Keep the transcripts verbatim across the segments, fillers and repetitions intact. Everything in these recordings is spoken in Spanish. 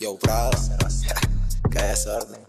Yo, Prado, qué desorden.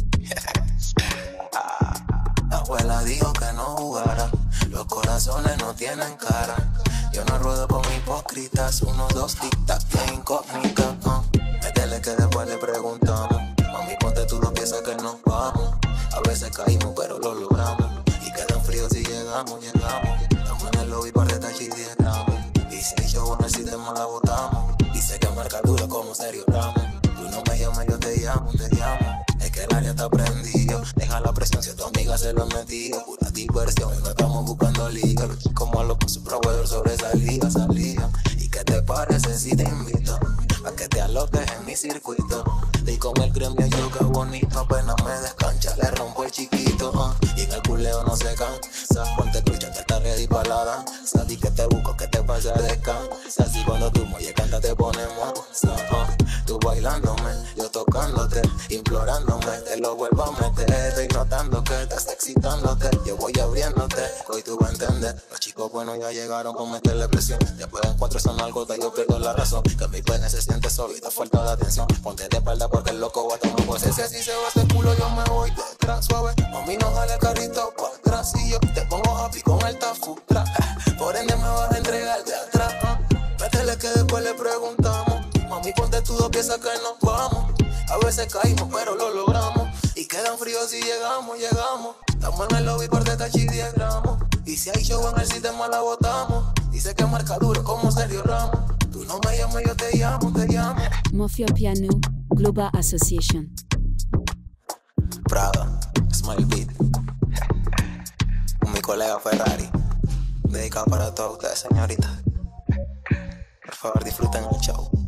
La abuela dijo que no jugara, los corazones no tienen cara. Yo no ruedo con hipócritas, uno, dos, tic-tac, de incógnita. uh. Métele que después le preguntamos. Mami, ponte tú dos piezas que nos vamos. A veces caímos, pero lo logramos. Y quedan fríos si llegamos, llegamos. Estamos en el lobby para retachar diez gramos. Y si yo en el sistema la botamos. Dice que marca duro como Sergio Ramos. Tú no me llamas, yo te llamo, te llamo. Es que el área está prendido. Deja la presión si a tu amiga se lo metido. Pura diversión y no estamos buscando liga. Los chicos malos con su proveedor sobresalía, salía. ¿Y qué te parece si te invito a que te aloques en mi circuito? Y con el gremio yo qué bonito. Apenas me descancha, le rompo el chiquito. uh. Y en el culeo no se cansa. Ponte trucha, te está ready pa' la danza. Di que te busco, que te pasa a descansa. Así cuando tú me canta te ponemos uh. Tú bailándome, yo tocándote, implorándome, te lo vuelvo a meter. Estoy notando que estás excitándote, yo voy abriéndote, hoy tú vas a entender. Los chicos buenos ya llegaron con meterle presión. Después de encuentro son algo, yo pierdo la razón. Que mi pene se siente solo y te falta de atención. Ponte de espalda porque el loco va a tomar pues. Si así se va ese culo, yo me voy detrás suave. Mami, no jale el carrito pa' atrás. Y yo te pongo happy con el tafu tra. Por ende me vas a entregar de atrás. Métele que después le preguntamos. Mami, ponte tú dos piezas que nos vamos. A veces caímos, pero lo logramos. Y quedan fríos si llegamos, llegamos. Estamos en el lobby por detachar diez gramos. Y si hay show en el sistema la botamos. Dice que marca duro como Sergio Ramos. Tú no me llamas, yo te llamo, te llamo. Mafia Piano Global Association. Prado, Smile Beat. Con mi colega Ferrari. Dedicado para todos ustedes, señoritas. Por favor, disfruten el show.